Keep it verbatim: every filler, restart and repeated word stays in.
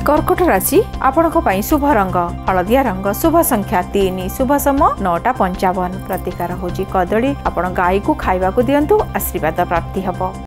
कर्कट राशि आपणक पई शुभ रंग हलदिया रंग शुभ संख्या तीन शुभ समय नौटा पंचावन प्रतिकार होची कदली आपण गाई को खाइबा को दियंतु आशीर्वाद प्राप्ति हबो।